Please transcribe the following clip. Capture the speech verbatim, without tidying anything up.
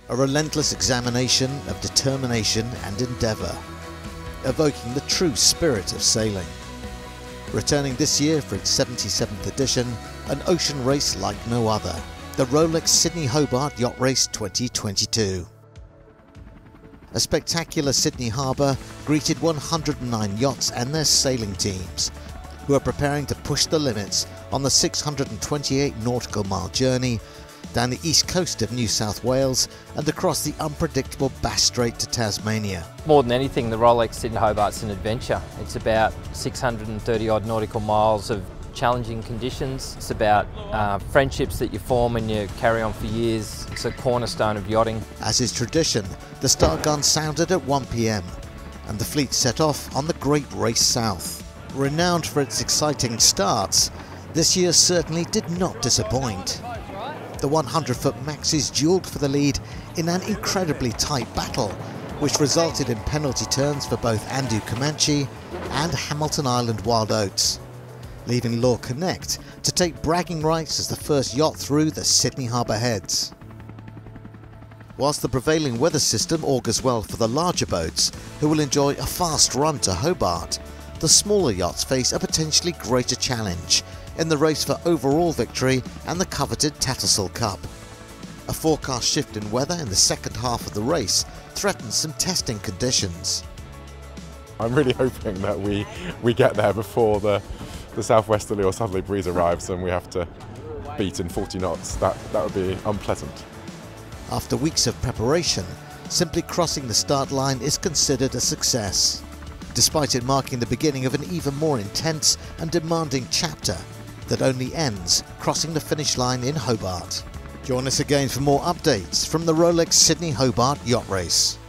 A relentless examination of determination and endeavour, evoking the true spirit of sailing. Returning this year for its seventy-seventh edition, an ocean race like no other, the Rolex Sydney Hobart Yacht Race twenty twenty-two. A spectacular Sydney harbour greeted one hundred and nine yachts and their sailing teams, who are preparing to push the limits on the six hundred twenty-eight nautical mile journey down the east coast of New South Wales and across the unpredictable Bass Strait to Tasmania. More than anything, the Rolex Sydney Hobart's an adventure. It's about six hundred and thirty odd nautical miles of challenging conditions. It's about uh, friendships that you form and you carry on for years. It's a cornerstone of yachting. As is tradition, the start gun sounded at one p m and the fleet set off on the Great Race South. Renowned for its exciting starts, this year certainly did not disappoint. The one hundred foot Maxis duelled for the lead in an incredibly tight battle, which resulted in penalty turns for both Andu Comanche and Hamilton Island Wild Oats, leaving Law Connect to take bragging rights as the first yacht through the Sydney Harbour heads. Whilst the prevailing weather system augurs well for the larger boats, who will enjoy a fast run to Hobart, the smaller yachts face a potentially greater challenge in the race for overall victory and the coveted Tattersall Cup. A forecast shift in weather in the second half of the race threatens some testing conditions. I'm really hoping that we, we get there before the, the southwesterly or southerly breeze arrives and we have to beat in forty knots. That, that would be unpleasant. After weeks of preparation, simply crossing the start line is considered a success, despite it marking the beginning of an even more intense and demanding chapter that only ends crossing the finish line in Hobart. Join us again for more updates from the Rolex Sydney Hobart Yacht Race.